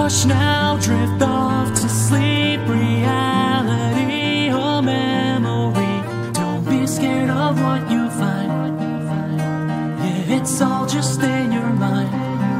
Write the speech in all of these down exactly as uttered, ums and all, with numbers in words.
Hush now, drift off to sleep. Reality or memory, don't be scared of what you find. Yeah, it's all just in your mind.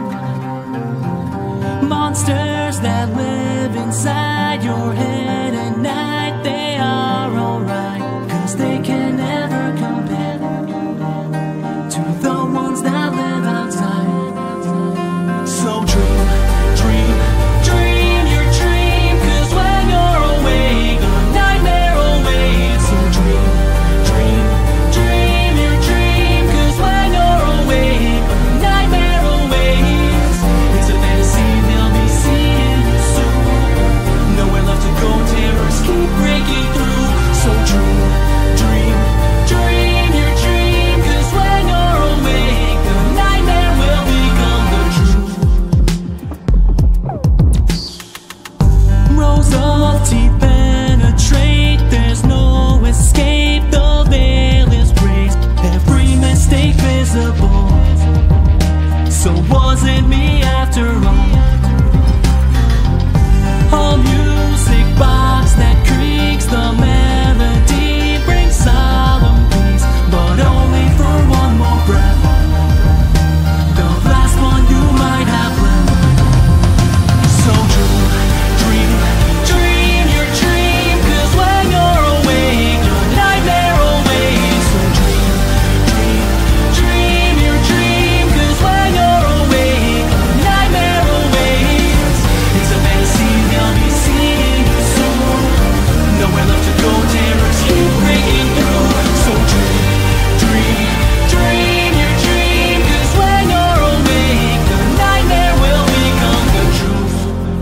Monsters that live inside your head at night, they are alright, 'cause they can never compare to the ones that live outside. So dream, dream, dream your dream, 'cause when you're awake, a nightmare awaits. So dream, dream, dream your dream, 'cause when you're awake, a nightmare awaits. It's a fantasy, they'll be seeing you soon. Nowhere left to go, terrors keep breaking through. So dream, dream, dream your dream, 'cause when you're awake, the nightmare will become the truth. Rows of teeth penetrate, there's no escape, the veil is raised, every mistake visible. So was it me after all? A music box that creaks, the melody brings solemn peace, but only for one more breath, the last one you might have left. So dream, dream, dream your dream, 'cause when you're awake, a nightmare awaits. So dream, dream, dream your dream, 'cause when you're awake, a nightmare awaits. It's a fantasy, they'll be seeing you soon. Nowhere left to go, terrors keep breaking through. So dream, dream, dream your dream, 'cause when you're awake, the nightmare will become the truth.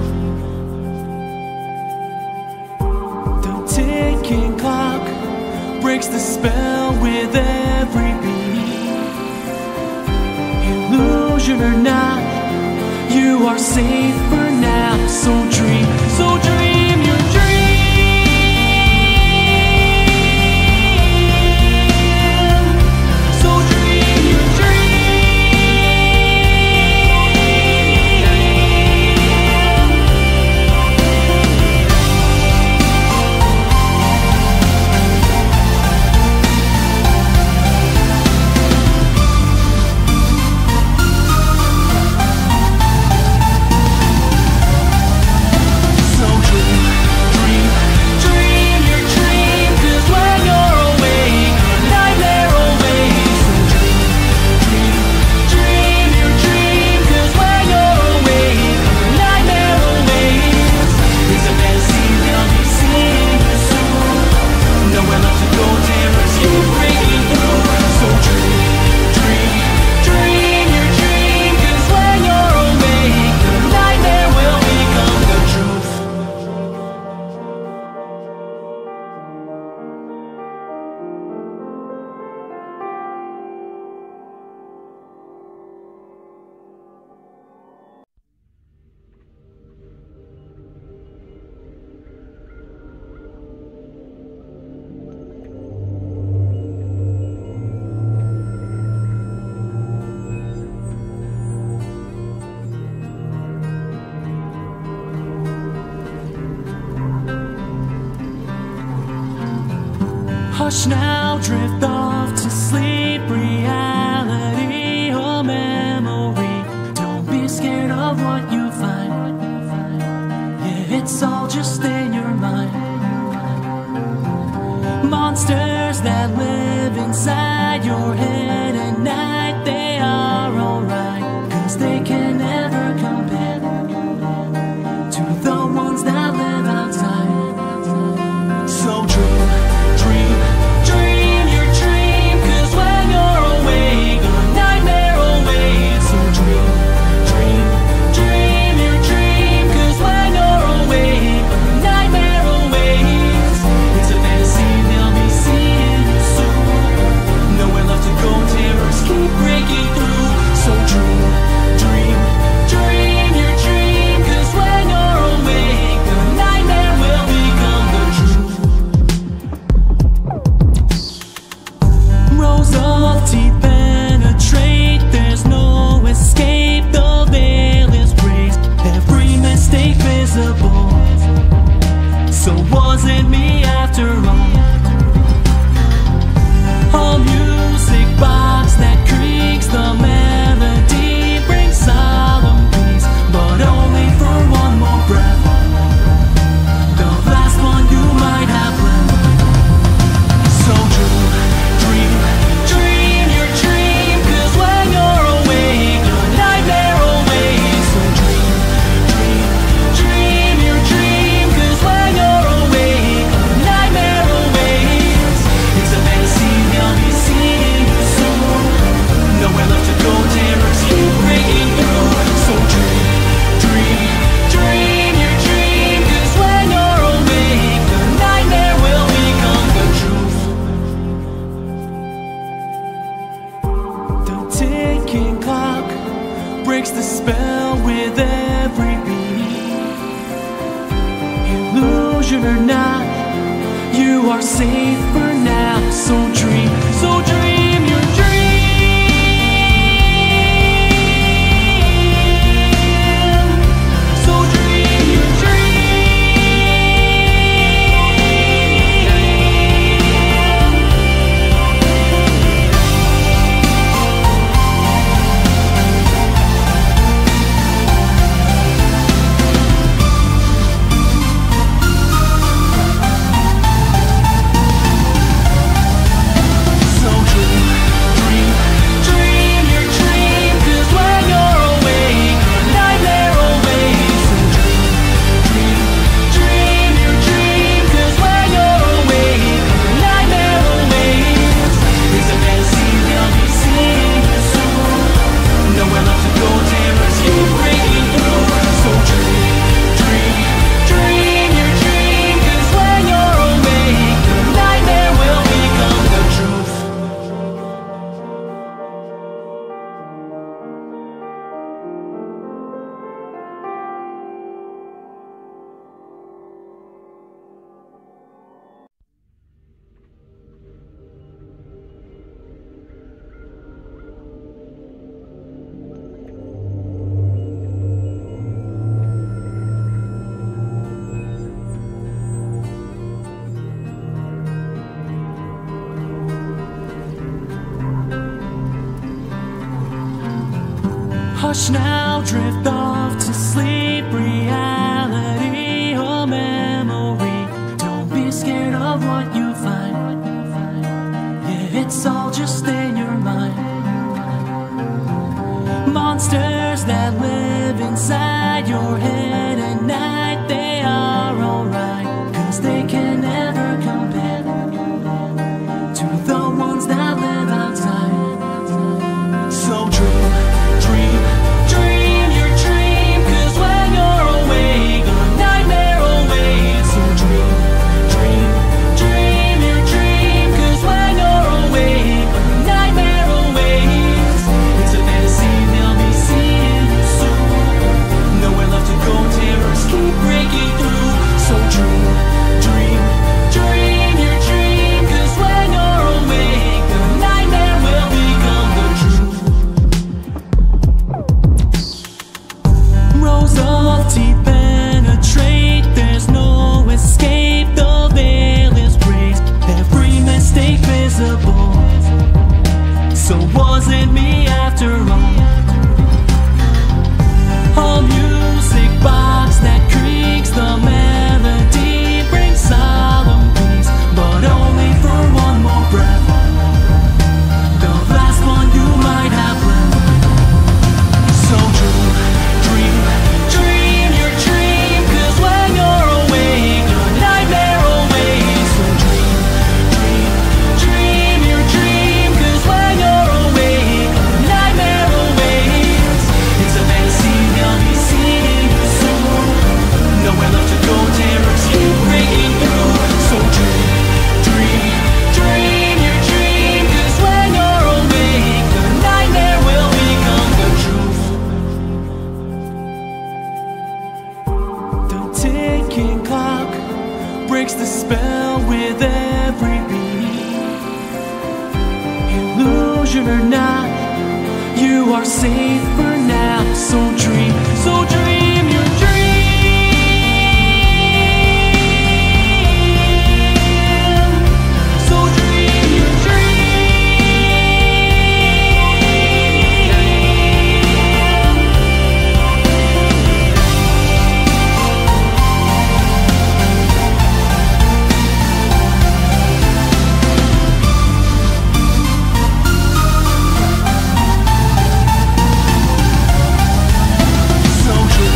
The ticking clock breaks the spell with every beat. Illusion or not, you are safe for now. So dream, so dream your dream. So dream your dream. So dream, dream, dream your dream, 'cause when you're awake, a nightmare awaits. So dream, dream, dream your dream, 'cause when you're awake, a nightmare awaits. It's a fantasy, they'll be seeing you soon. Nowhere left to go, terrors keep breaking through. So dream, dream, dream your dream, 'cause when you're awake, the nightmare will become the truth. Hush now, drift off to sleep. Reality or memory, don't be scared of what you find. Yeah, it's all just in your mind. Monsters that live inside your head at night, they are alright, 'cause they can never compare to the ones that live outside. So dream, dream, dream your dream, 'cause when you're awake, a nightmare awaits. So dream, dream, dream your dream, 'cause when you're awake, a nightmare awaits. It's a fantasy, they'll be seeing you soon. Nowhere left to go, terrors keep breaking through. So dream, dream, ticking clock breaks the spell with every beat. Illusion or not, you are safe for now. So dream, so dream your dream. So dream your hush now, drift off to sleep. Reality or memory, don't be scared of what you find. Yeah, it's all just in your mind. Monsters that live inside your head at night, they are alright, cause they can never compare to the ones that live outside. So dream, dream, dream your dream, cause when you're awake, a nightmare awaits. So dream, dream, dream your dream, cause when you're awake, a nightmare awaits. It's a fantasy, they'll be seeing you soon. Nowhere left to go, terrors keep breaking through. So dream, dream, dream your dream, cause when you're awake, the nightmare will become the truth. Rows of teeth penetrate, there's no escape, the veil is raised, every mistake visible. So was it me after all? A music box that creaks, the melody brings solemn peace, but only for one more breath, the last one you might have left. So dream, dream, dream your dream, cause when you're awake, a nightmare awaits. So dream, dream, dream your dream, cause when you're awake, a nightmare awaits. It's a fantasy, they'll be seeing you soon. Nowhere left to go, terrors keep breaking through. So dream, dream, dream your dream, cause when you're awake, the nightmare will become the truth. The ticking clock breaks the spell with every beat. Illusion or not, you are safe for now. So dream, so dream your dream. So dream your dream. So dream.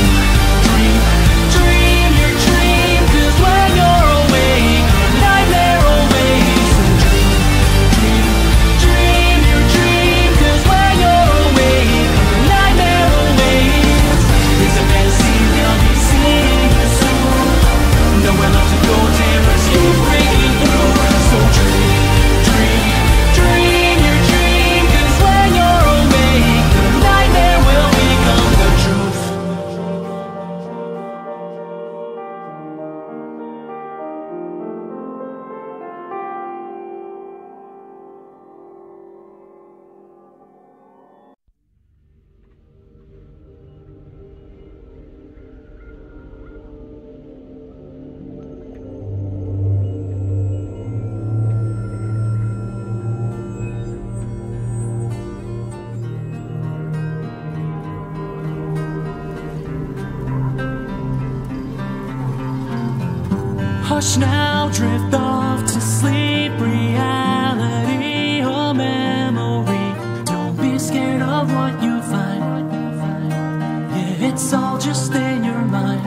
Hush now, drift off to sleep. Reality or memory, don't be scared of what you find. Yeah, it's all just in your mind.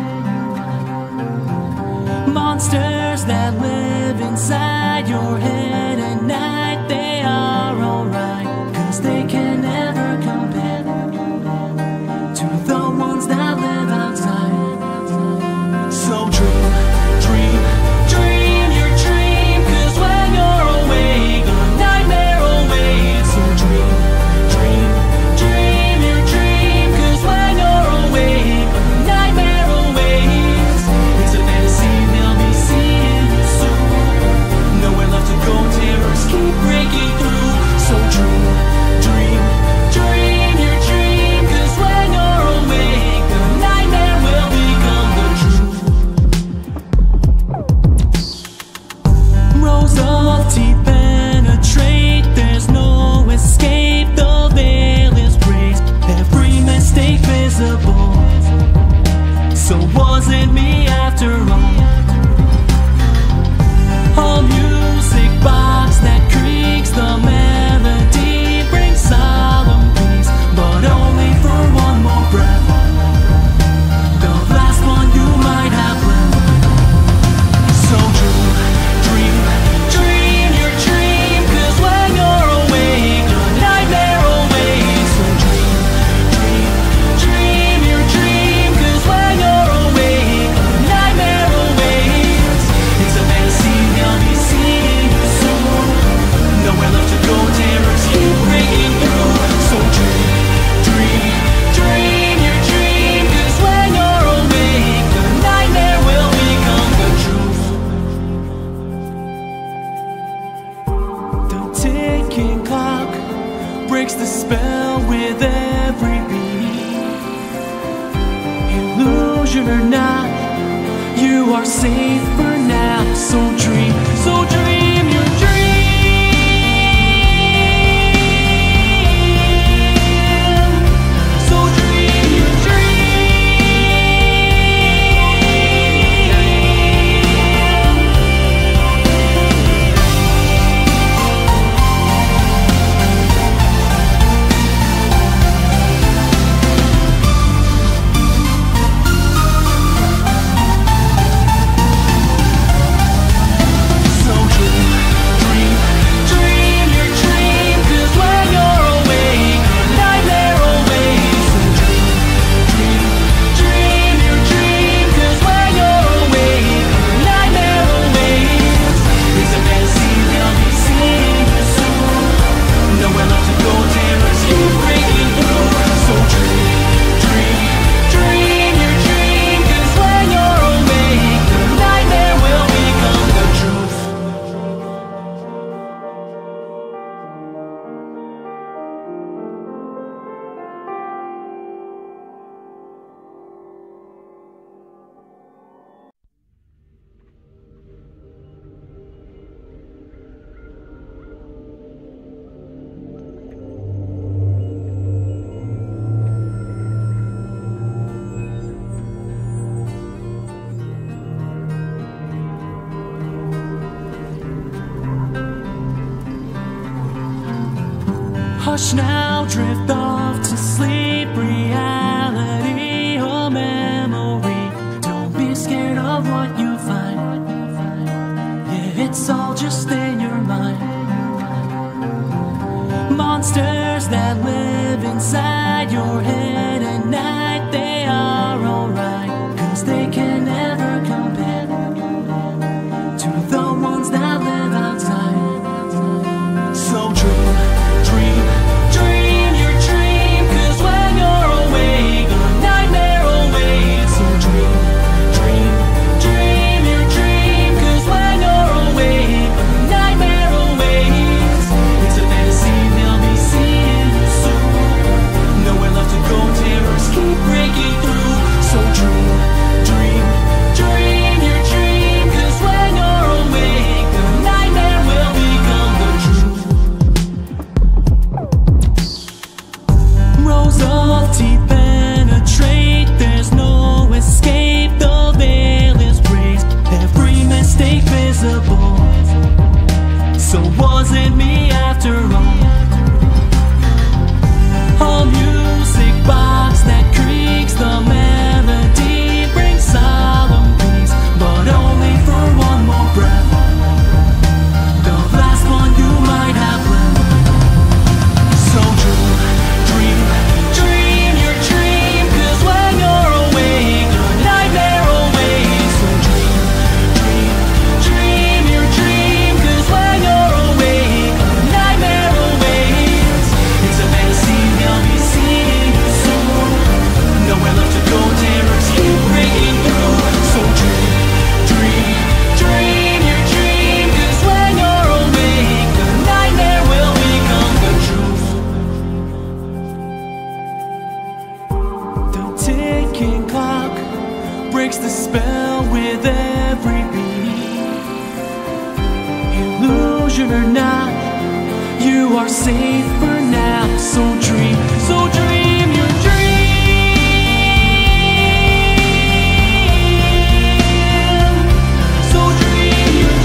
Monsters that live inside your head at night, they are alright, cause they can never compare to the ones that live outside. So dream, dream, dream your dream, cause when you're awake, a nightmare awaits. So dream, dream, dream your dream, cause when you're awake, a nightmare awaits. It's a fantasy, they'll be seeing you soon. Nowhere left to go, terrors keep breaking through. So dream, dream, dream your dream, cause when you're awake, the nightmare will become the truth. Rows of teeth penetrate, there's no escape, the veil is raised, every mistake visible. So was it me after all? A music box that creaks, the melody brings solemn peace, but only for one more breath, the last one you might have left. So dream, dream, dream your dream, cause when you're awake, a nightmare awaits. So dream, dream, dream your dream, cause when you're awake, a nightmare awaits. It's a fantasy, they'll be seeing you soon. Nowhere left to go, terrors keep breaking through. So dream, dream, dream your dream, cause when you're awake, the nightmare will become the truth. The ticking clock breaks the spell with every beat. Illusion or not, you are safe for now. So dream, so dream your dream. So dream your So dream, dream, dream your dream, cause when you're awake, a nightmare awaits. So dream, dream, dream your dream, cause when you're awake, a nightmare awaits. It's a fantasy, they'll be seeing you soon. Nowhere left to go, terrors keep breaking through. So dream, dream, dream your dream, cause when you're awake, the nightmare will become the truth. Hush now, drift off to sleep. Reality or memory, don't be scared of what you find. Yeah, it's all just in your mind. Monsters that live inside your head at night, they are alright, cause they can never compare to the ones that live outside. So dream, dream, dream your dream, cause when you're awake, a nightmare awaits. So dream, dream, dream your dream, cause when you're awake, a nightmare awaits. are safe for now. So dream, so dream your dream. So dream your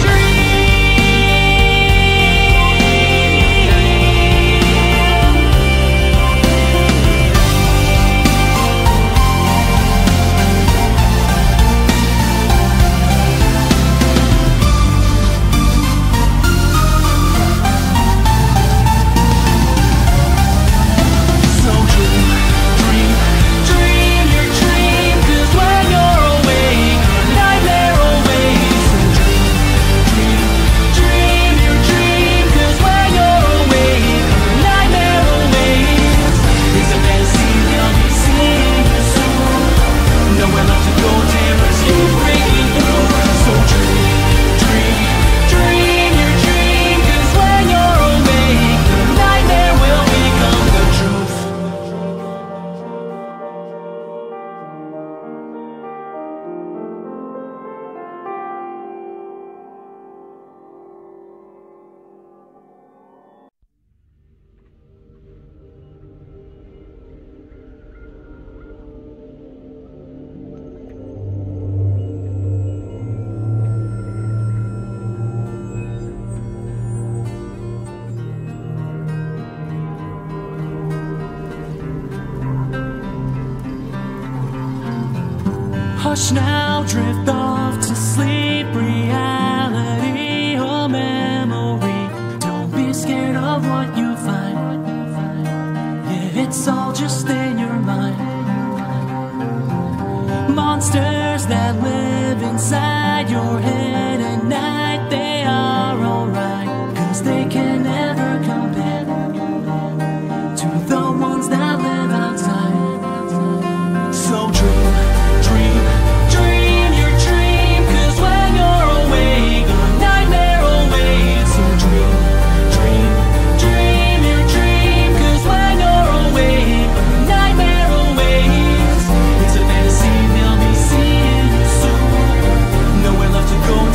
hush now, drift off to sleep. Reality or memory, don't be scared of what you find. Yeah, it's all just in your mind. Monsters that live inside your head at night, they are alright, cause they can never compare to the ones that live outside. So dream, dream, dream your dream, cause when you're awake, a nightmare awaits. So dream, dream, dream your dream, cause when you're awake, a nightmare awaits. It's a fantasy, they'll be seeing you soon. Nowhere left to go.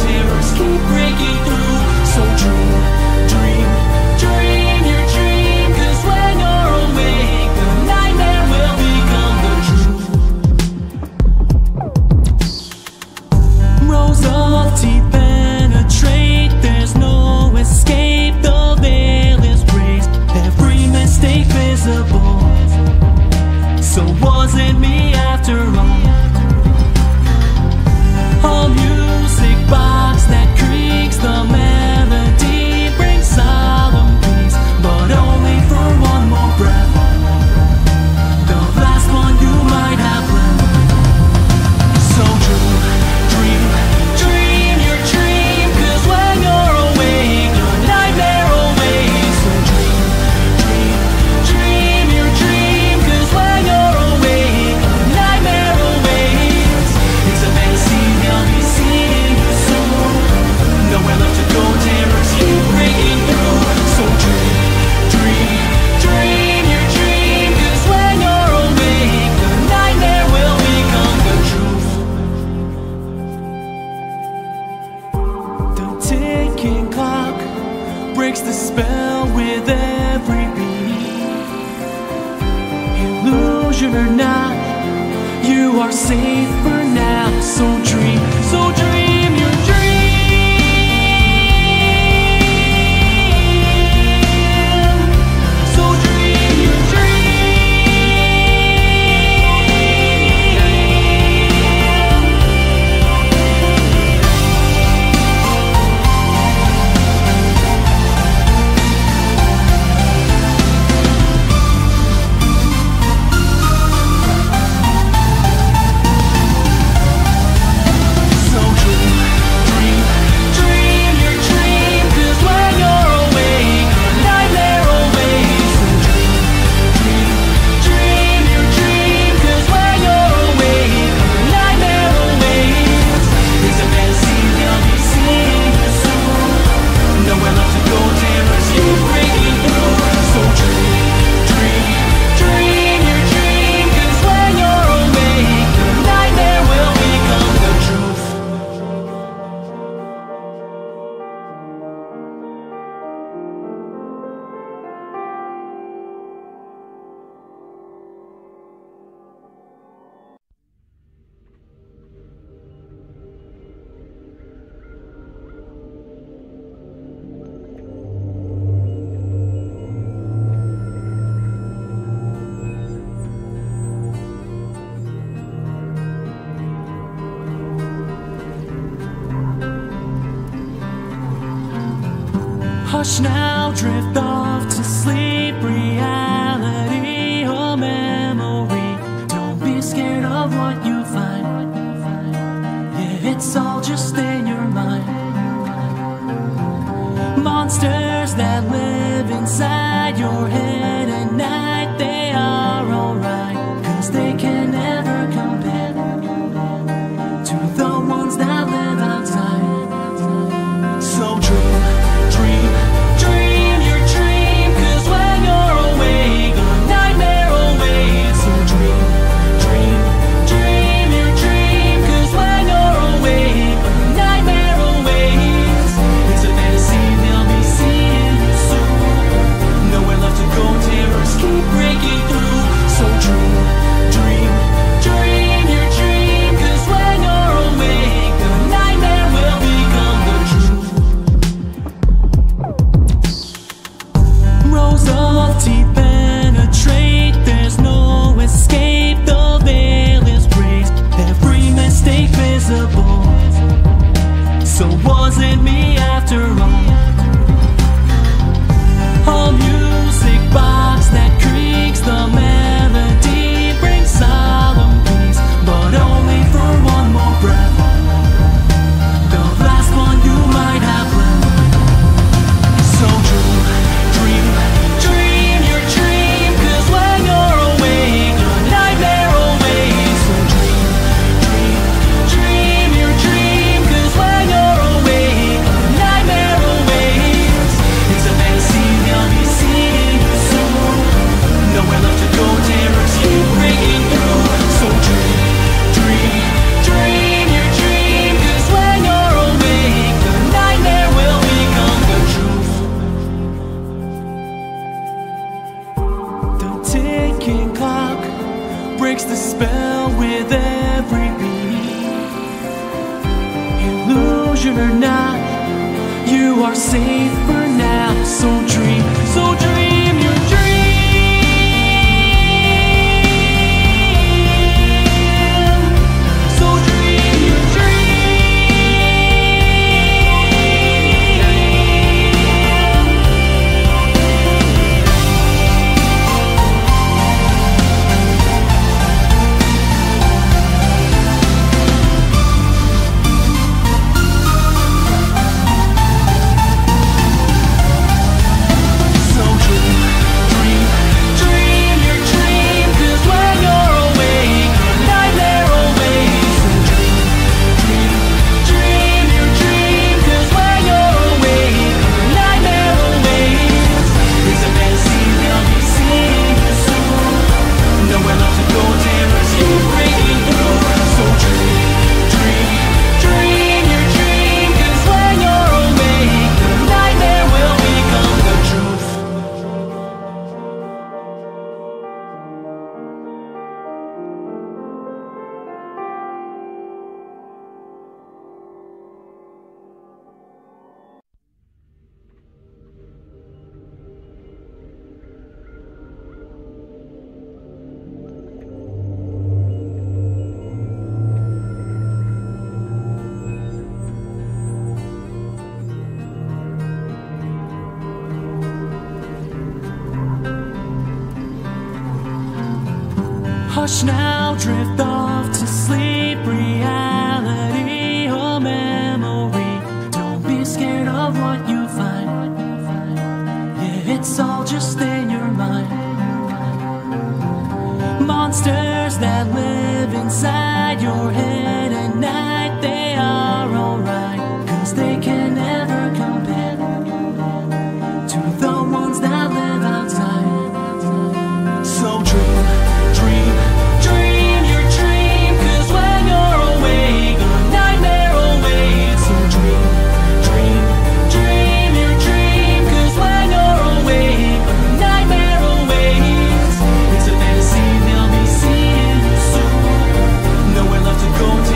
Hush now, drift off to sleep. Reality or memory, don't be scared of what you find. Yeah, it's all just in your mind. Monsters that live inside your head at night, they are alright, cause they can never compare to the ones that live outside. So dream, dream, dream your dream, cause when you're awake, a nightmare awaits. So dream, dream, dream your dream, cause when you're awake, a nightmare awaits. It's a fantasy, they'll be seeing you soon. Nowhere left to go, terrors keep breaking through. So dream, dream, dream your dream, cause when you're awake, the nightmare will become the truth. Rows of teeth penetrate, there's no escape, the veil is raised, every mistake visible. So was it me after all? A music box that creaks, the melody brings solemn peace, but only for one more breath, the last one you might have left. So dream, dream, dream your dream, cause when you're awake, a nightmare awaits. So dream, dream, dream your dream, cause when you're awake, a nightmare awaits. It's a fantasy, they'll be seeing you soon. Nowhere left to go, terrors keep breaking through. So dream, dream, dream your dream, cause when you're awake, the nightmare will become the truth. The ticking clock breaks the spell with every beat. Illusion or not, you are safe for now. So dream, so dream your dream. So dream your So dream, dream, dream your dream, cause when you're awake, a nightmare awaits. So dream, dream, dream your dream, cause when you're awake, a nightmare awaits. It's a fantasy, they'll be seeing you soon. Nowhere left to go, terrors keep breaking through. So dream, dream, dream your dream, cause when you're awake, the nightmare will become the truth. Hush now, drift off to sleep. Reality or memory, don't be scared of what you find. Yeah, it's all just in your mind. Monsters that live inside your head at night, they are alright, cause they can never compare to the ones that live outside. So dream, dream, dream your dream, cause when you're awake, a nightmare awaits. So dream, dream, dream your dream, cause when you're awake, a nightmare awaits. It's a fantasy, they'll be seeing you soon. Nowhere left to go,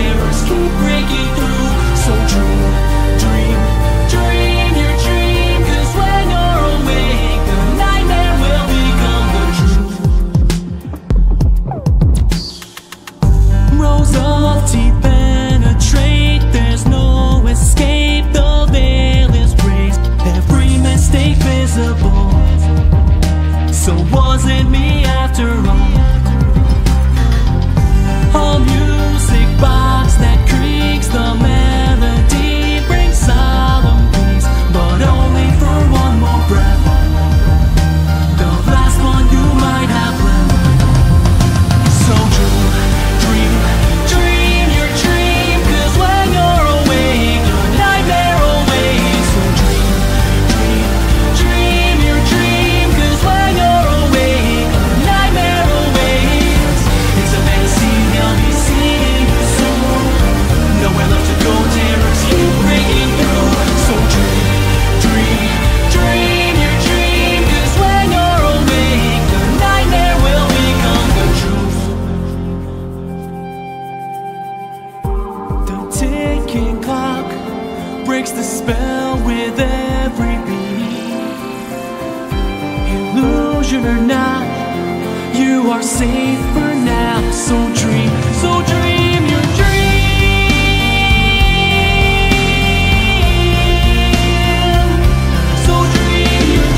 illusion or not, you are safe for now. So dream, so dream your dream. So dream your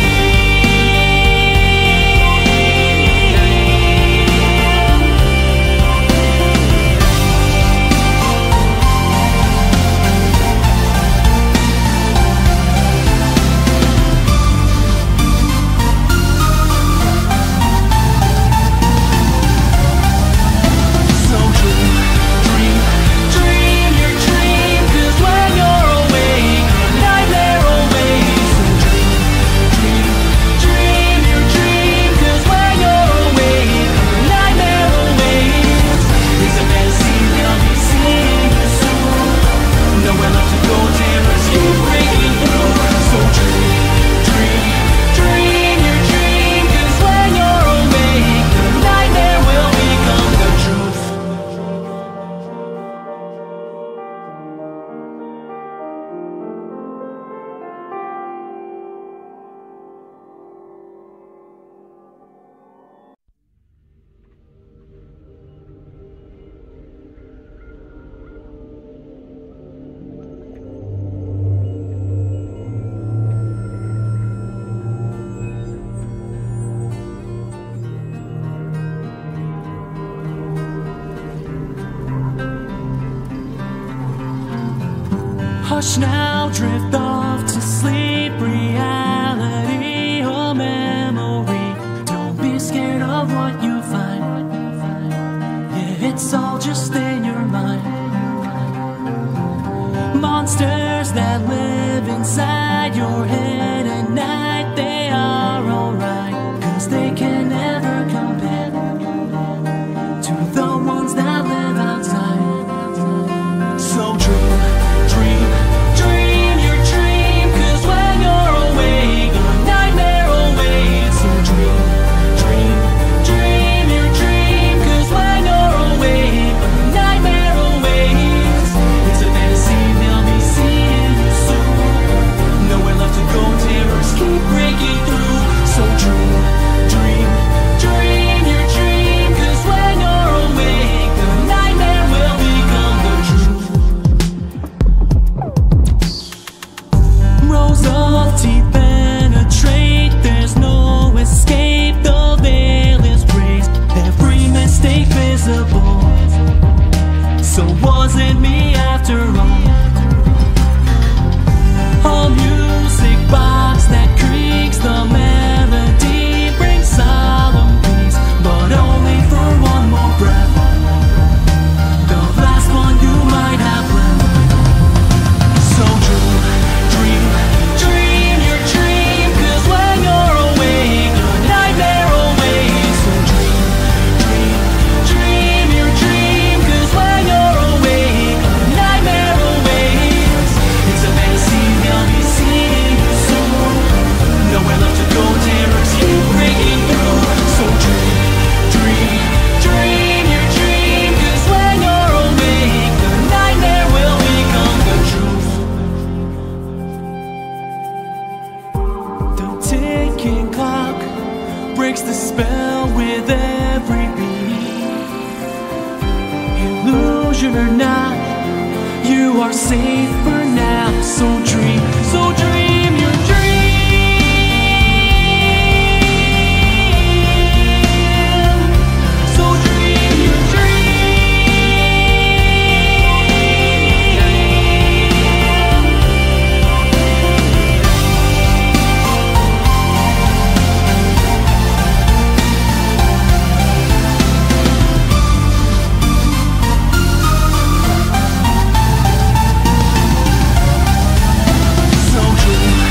hush now, drift off to sleep. Reality or memory, don't be scared of what you find. Yeah, it's all just in your mind. Monsters that live inside your head at night, they are alright, cause they can never compare to the ones that live outside. So dream, dream, dream your dream, cause when you're awake, a nightmare awaits. So dream, dream, dream your dream, cause when you're awake, a nightmare awaits. It's a fantasy, they'll be seeing you soon. Nowhere left to go, terrors keep breaking through. So dream, dream, dream your dream, cause when you're awake, the nightmare will become the truth. Rows of teeth penetrate, there's no escape. The veil is raised, every mistake visible. So was it me after all? A music box that creaks, the melody brings solemn peace, but only for one more breath, the last one you might have left. So dream, dream, dream your dream, cause when you're awake, a nightmare awaits. So dream, dream, dream your dream, cause when you're awake, a nightmare awaits. It's a fantasy, they'll be seeing you soon. Nowhere left to go, terrors keep breaking through. So dream, dream, dream your dream, cause when you're awake, the nightmare will become the truth. The ticking clock breaks the spell with every beat. Illusion or not, you are safe for now. So dream, so dream your dream. So dream your dream. So dream.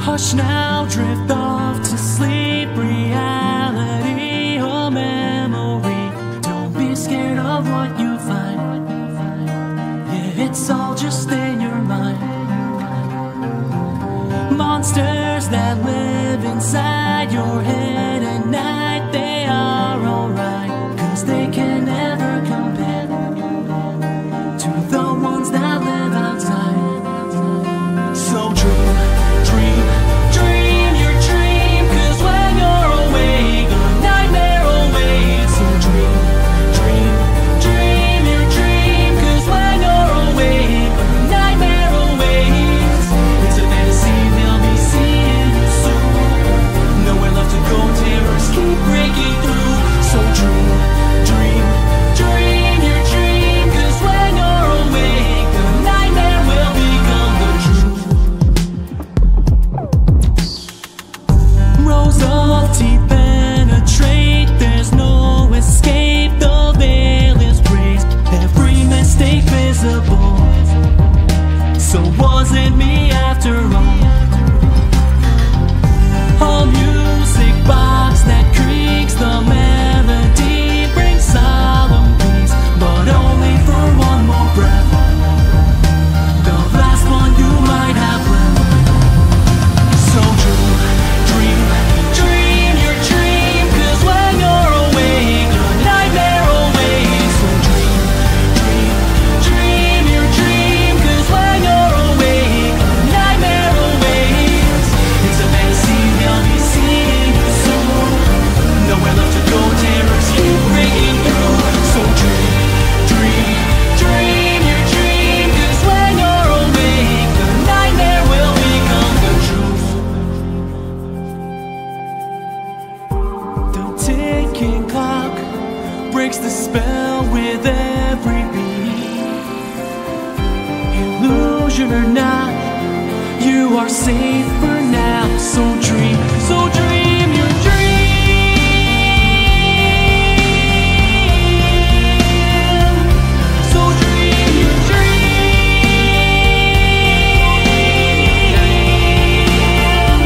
Hush now, drift off to sleep. Reality or memory, don't be scared of what you find. Yeah, it's all just in your mind. Monsters that live inside your head at night, they are alright, 'cause they can never compare to the ones that live outside. So dream, dream, dream your dream, 'cause when you're awake, a nightmare awaits. So dream, dream, dream your dream, 'cause when you're awake, a nightmare awaits. It's a fantasy, they'll be seeing you soon. Nowhere left to go, terrors keep breaking through. So dream, dream, dream your dream, 'cause when you're awake, the nightmare will become the truth. Rows of teeth penetrate, there's no escape, the veil is raised, every mistake visible. So was it me after all? A music box that creaks, the melody brings solemn peace, but only for one more breath, the last one you might have left. So dream, dream, dream your dream, 'cause when you're awake, a nightmare awaits. So dream, dream, dream your dream, 'cause when you're awake, a nightmare awaits. It's a fantasy, they'll be seeing you soon. Nowhere left to go, terrors keep breaking through. So dream, dream, dream your dream, 'cause when you're awake, the nightmare will become the truth. The ticking clock breaks the spell with every beat. Illusion or not, you are safe for now. So dream, so dream your dream. So dream your dream.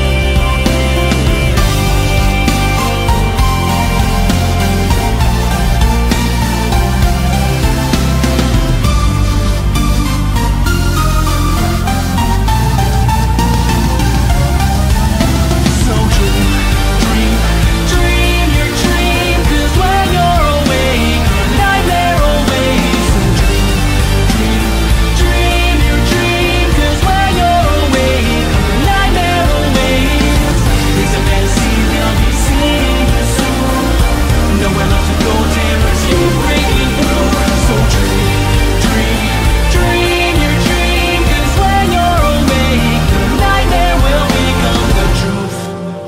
So dream, dream, dream your dream, 'cause when you're awake, a nightmare awaits. So dream, dream, dream your dream, 'cause when you're awake, a nightmare awaits. It's a fantasy, they'll be seeing you soon. Nowhere left to go, terrors keep breaking through. So dream, dream, dream your dream, 'cause when you're awake, the nightmare will become the truth.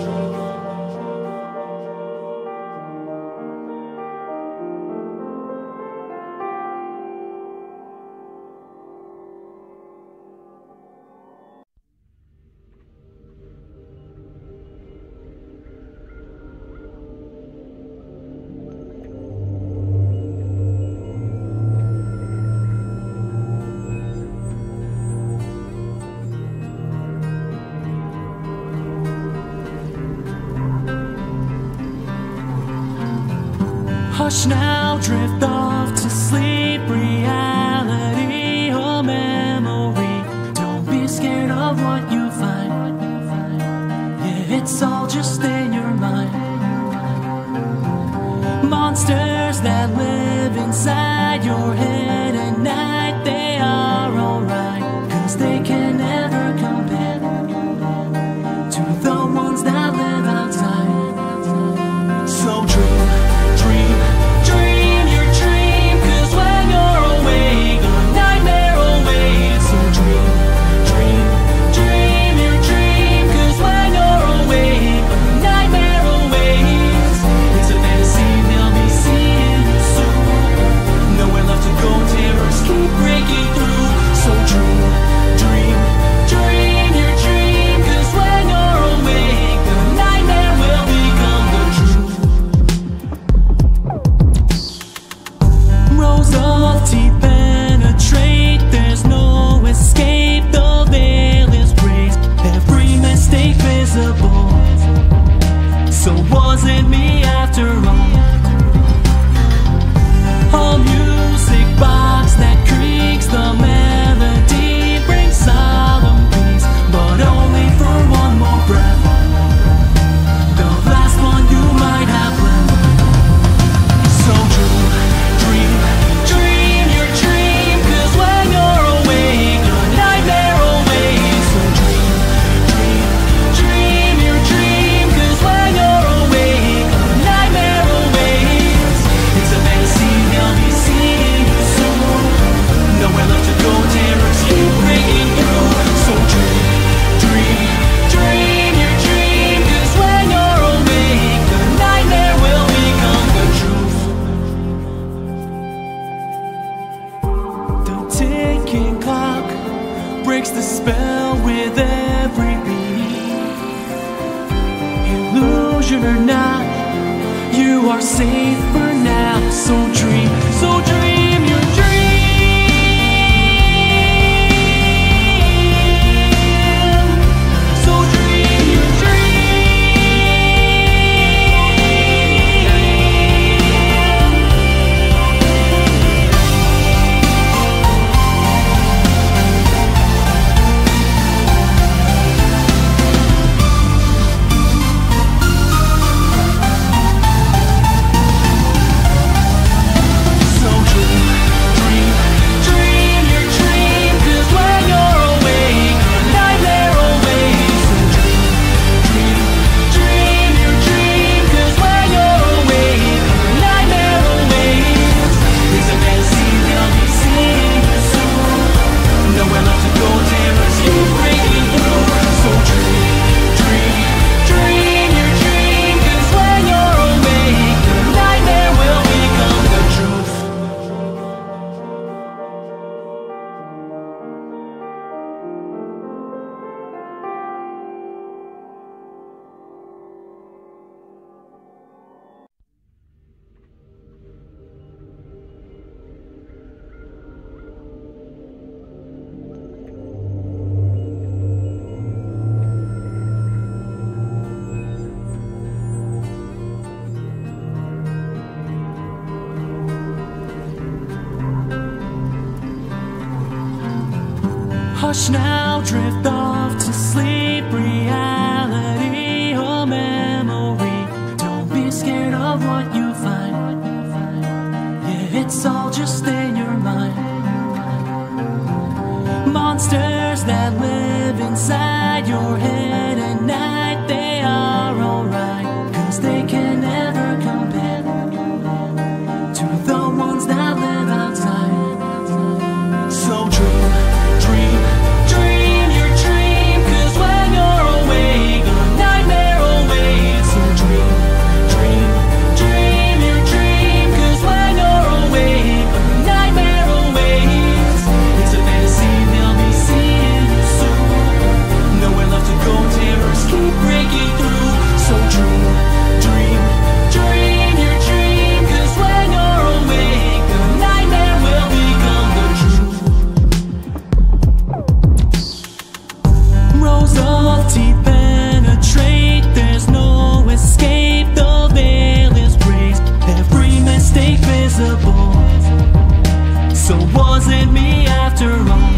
Hush now, drift off to sleep. Reality or memory, don't be scared of what you find. Yeah, it's all just in your mind. Monsters that live inside your head at night, they are alright, 'cause they can never compare to the ones that live outside. So dream, dream, dream your dream, 'cause when you're awake, a nightmare awaits. So dream, dream, dream your dream, 'cause when you're awake, a nightmare wasn't me after all. A music box that creaks, the melody brings solemn peace, but only for one more breath, the last one you might have left. So dream, dream, dream your dream, 'cause when you're awake, a nightmare awaits. So dream, dream, dream your dream, 'cause when you're awake, a nightmare awaits. It's a fantasy, they'll be seeing you soon. Nowhere left to go, terrors keep breaking through. So dream, dream, dream your dream, 'cause when you're awake, the nightmare will become the truth. The ticking clock breaks the spell with every beat. Illusion or not, you are safe for now. So dream, so dream your dream. So dream your So dream, dream, dream your dream, 'cause when you're awake, a nightmare awaits. So dream, dream, dream your dream, 'cause when you're awake, a nightmare awaits. It's a fantasy, they'll be seeing you soon. Nowhere left to go, terrors keep breaking through. So dream, dream, dream your dream, 'cause when you're awake, the nightmare will become the truth. Hush now, drift off to sleep. Reality or memory, don't be scared of what you find. Yeah, it's all just in your mind. Monsters that live inside your head at night, they are alright, 'cause they can never compare to the ones that live outside. So dream, dream, dream your dream, 'cause when you're awake, a nightmare awaits. So dream, dream, dream your dream, 'cause when you're awake, a nightmare awaits. It's a fantasy, they'll be seeing you soon. Nowhere left to go, terrors keep breaking through. So dream, dream, dream your dream, 'cause when you're awake, the nightmare will become the truth. Rows of teeth penetrate, there's no escape, the veil is raised, every mistake visible. So wasn't me after all.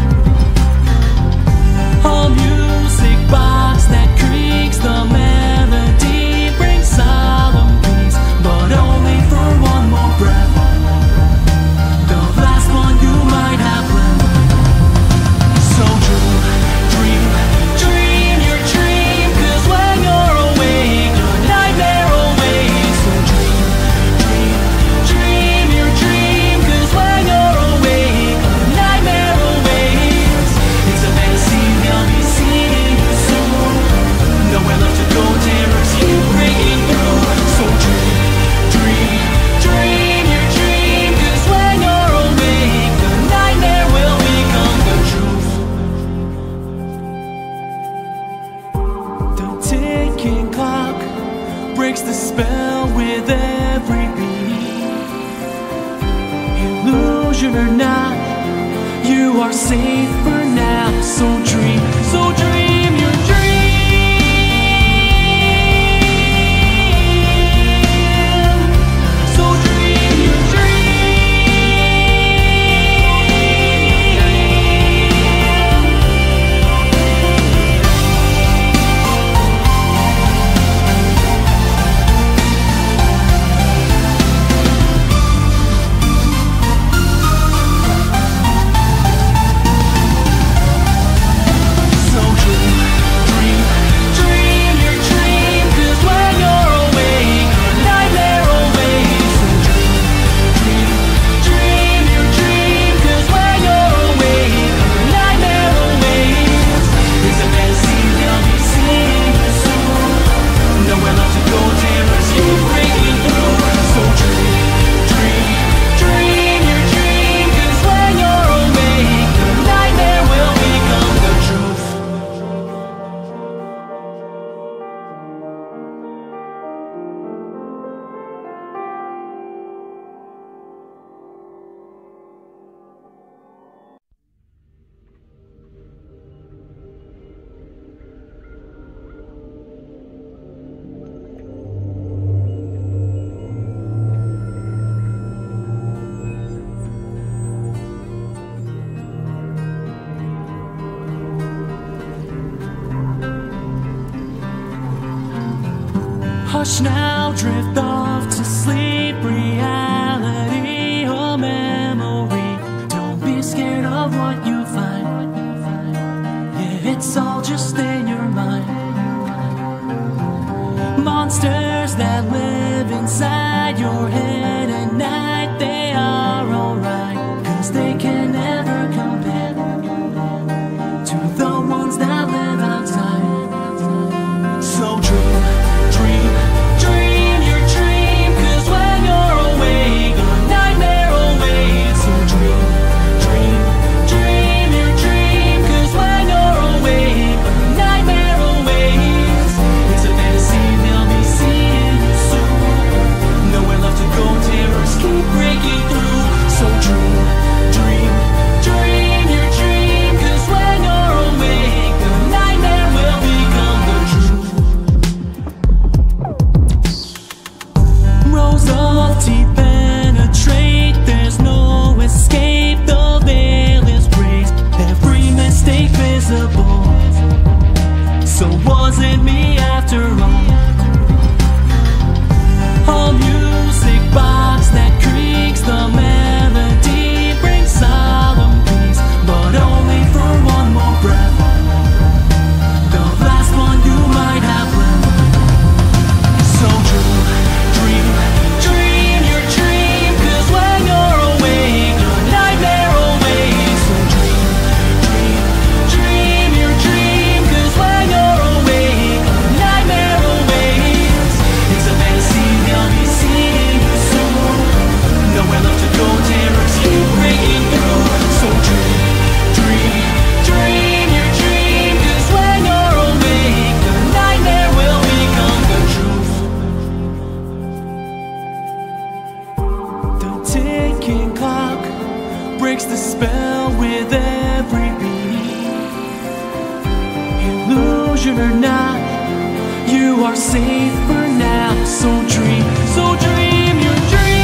A music box that creaks, the melody brings solemn peace, but only for one more breath, the last one you might have left. So dream, dream, dream your dream, 'cause when you're awake, a nightmare awaits. So dream, dream, dream your dream, 'cause when you're awake, a nightmare awaits. It's a fantasy, they'll be seeing you soon. Nowhere left to go, terrors keep breaking through. So dream, dream, dream your dream, 'cause when you're awake, the nightmare will become the truth. The ticking clock breaks the spell with every beat. Illusion or not, you are safe for now. So dream, so dream your dream. Hush now, drift off to sleep. Reality or memory, don't be scared of what you find. Yeah, it's all just in your mind. Monsters that live inside your head at night, they are alright, 'cause they can never compare to the ones that live outside. So dream, dream, dream your dream, 'cause when you're awake, a nightmare awaits. So dream, dream, dream your dream, 'cause when you're awake, a nightmare awaits. It's a fantasy, they'll be seeing you soon. Nowhere left to go, terrors keep breaking through. So dream, dream, dream your dream, 'cause when you're awake, the nightmare will become the truth. Rows of teeth penetrate, there's no escape, the veil is raised, every mistake visible. So was it me after all? A music box that creaks, the melody brings solemn peace, but only for one more breath, the last one you might have left. So dream, dream, dream your dream, 'cause when you're awake, a nightmare awaits. So dream, dream, dream your dream, 'cause when you're awake, a nightmare awaits. It's a fantasy, they'll be seeing you soon. Nowhere left to go, terrors keep breaking through. So dream, dream, dream your dream, 'cause when you're awake, the nightmare will become the truth. The ticking clock breaks the spell with every beat. Illusion or not, you are safe for now. So dream, so dream your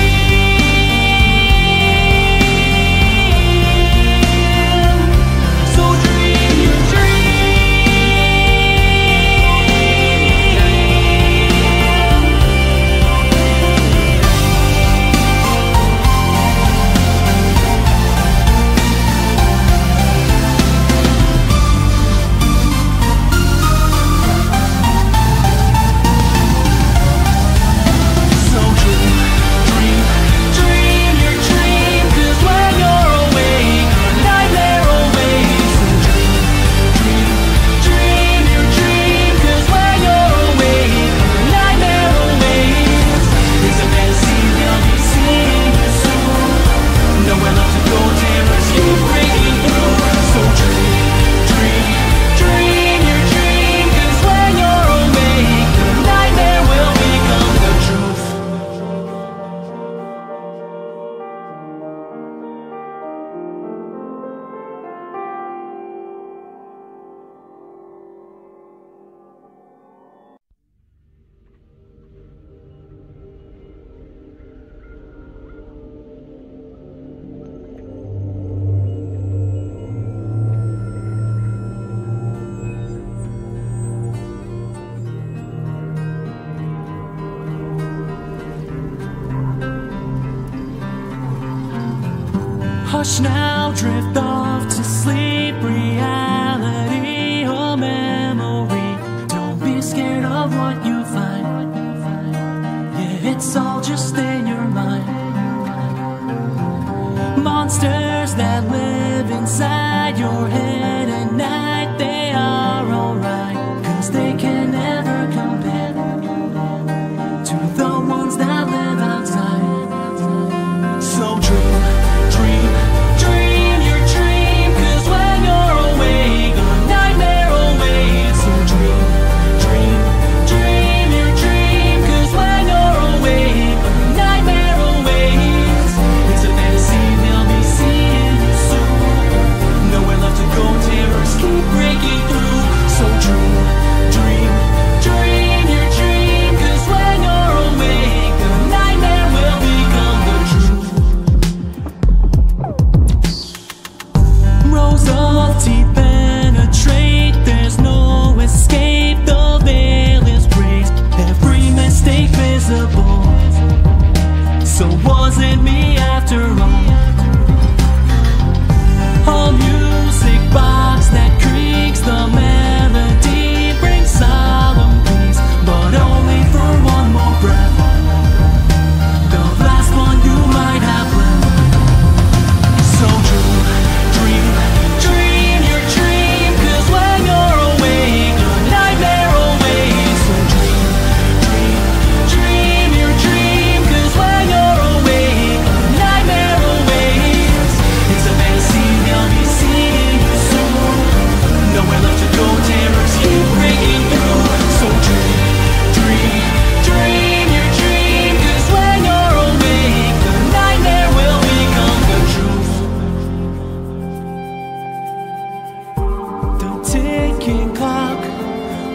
dream. So dream your dream. So dream, dream, dream your dream, 'cause when you're awake, a nightmare awaits. So dream, dream, dream your dream, 'cause when you're awake, a nightmare awaits. It's a fantasy, they'll be seeing you soon. Nowhere left to go, terrors keep breaking through. So dream, dream, dream your dream, 'cause when you're awake, the nightmare will become the truth. Hush now, drift off to sleep. Reality or memory, don't be scared of what you find. Yeah, it's all just in your mind. Monsters that live inside your head at night, they are alright, 'cause they can never compare to the ones that live outside. So dream, dream, dream your dream, 'cause when you're awake, a nightmare awaits. So dream, dream, dream your dream, 'cause when you're awake, a nightmare awaits. It's a fantasy, they'll be seeing you soon. Nowhere left to go, terrors keep breaking through. So dream, dream, dream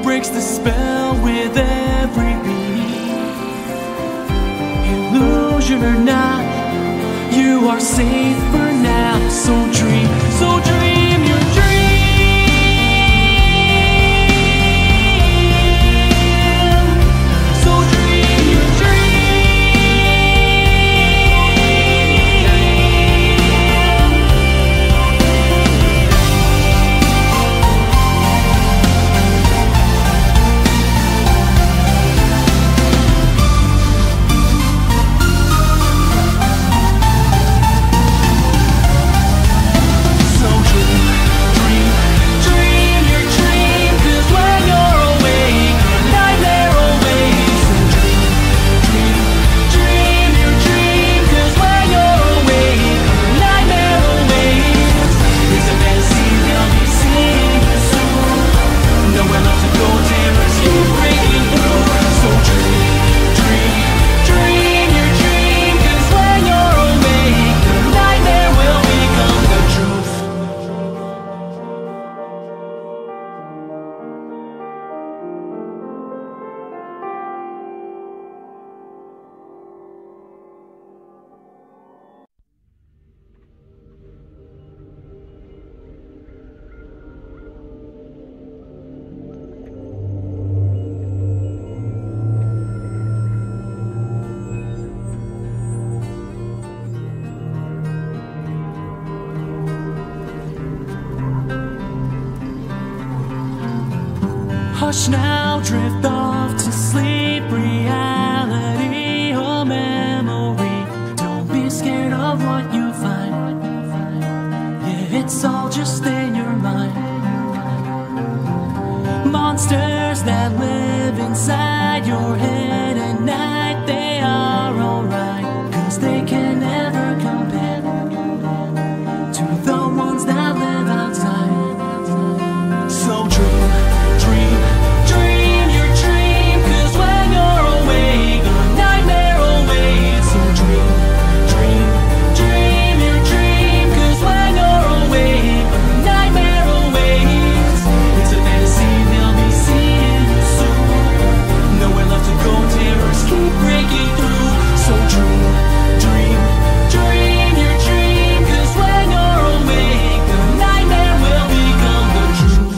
breaks the spell with every beat. Illusion or not, you are safe for now. So dream, so dream your dream. So dream your hush now, drift off to sleep. Reality or memory, don't be scared of what you find. Yeah, it's all just in your mind. Monsters that live inside your head at night, they are alright, cause they can never compare to the ones that live outside. So dream, dream, dream your dream, cause when you're awake, a nightmare awaits. So dream, dream, dream your dream, cause when you're awake, a nightmare awaits. It's a fantasy, they'll be seeing you soon. Nowhere left to go, terrors keep breaking through. So dream, dream, dream your dream, cause when you're awake, the nightmare will become the truth.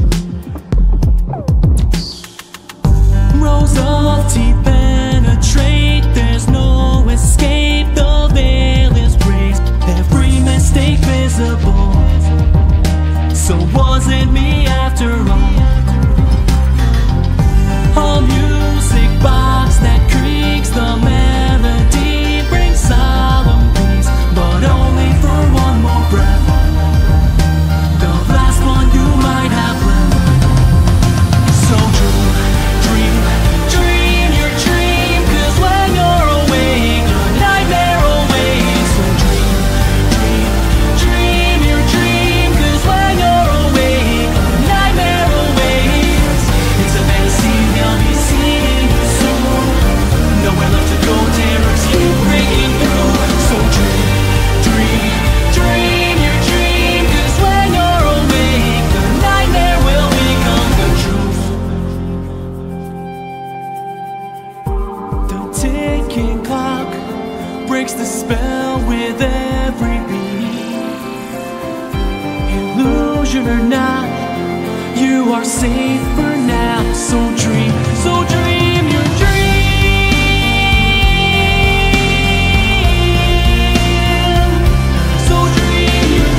Rows of teeth penetrate, there's no escape, the veil is raised, every mistake visible. So was it me after all? A music box that creaks, the melody brings solemn peace, but only for one more breath, the last one you might have left. So dream, dream, dream your dream, cause when you're awake, a nightmare awaits. So dream, dream, dream your dream, cause when you're awake, a nightmare awaits. It's a fantasy, they'll be seeing you soon. Nowhere left to go, terrors keep breaking through. So dream, dream, dream your dream, cause when you're awake, the nightmare will become the truth. The ticking clock breaks the spell with every beat. Illusion or not, you are safe for now. So dream, so dream your dream. So dream your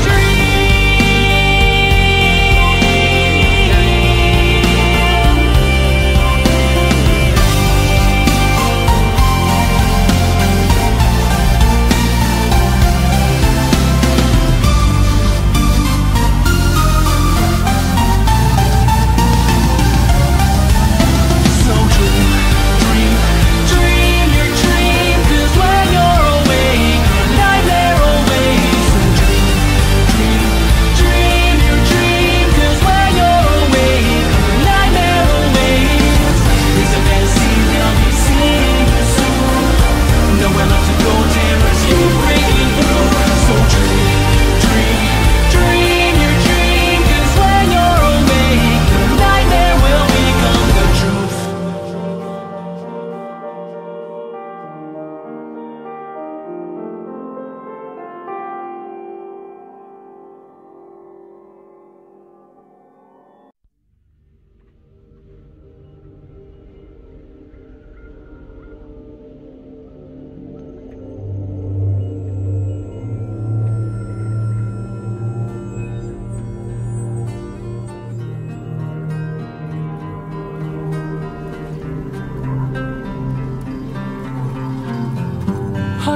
dream.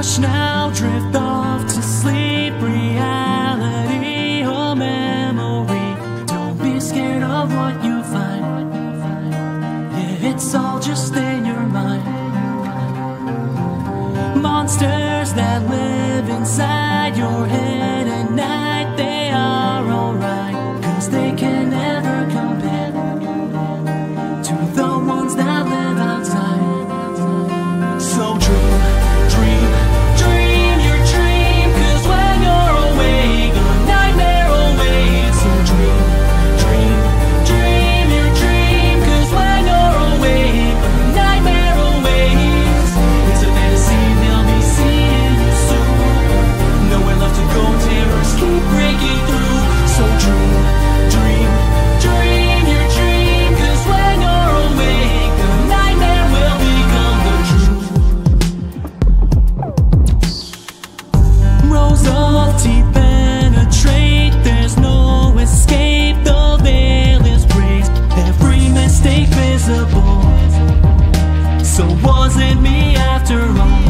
Hush now, drift off to sleep. Reality or memory, don't be scared of what you find. Yeah, it's all just in your mind. Monsters that live inside your head at night, they are alright, 'cause they can never compare to the ones that live outside. So dream, dream, dream your dream, 'cause when you're awake, a nightmare awaits. So dream, dream, dream your dream, 'cause when you're awake, a nightmare awaits. It's a fantasy, they'll be seeing you soon. Nowhere left to go, terrors keep breaking through. So dream, dream, dream your dream, 'cause when you're awake, the nightmare will become the truth. Rows of teeth penetrate, there's no escape. The veil is raised, every mistake visible. So was it me after all?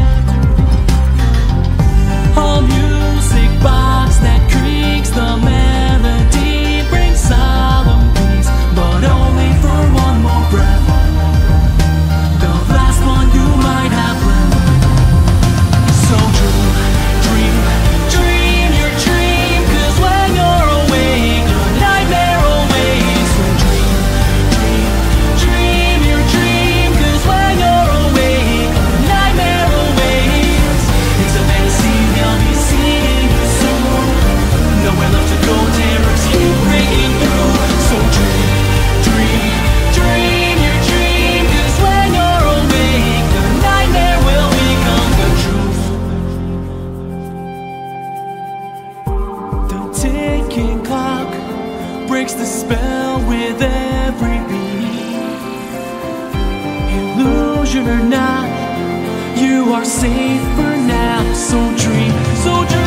A music box that creaks, the melody brings solemn peace, but only for one more breath, the last one you might have left. So dream, dream, dream your dream, 'cause when you're awake, a nightmare awaits. So dream, dream, dream your dream, 'cause when you're awake, a nightmare awaits. It's a fantasy, they'll be seeing you soon. Nowhere left to go, terrors keep breaking through. So dream, dream, dream your dream, 'cause when you're awake, the nightmare will become the truth. The ticking clock breaks the spell with every beat. Illusion or not, you are safe for now. So dream, so dream.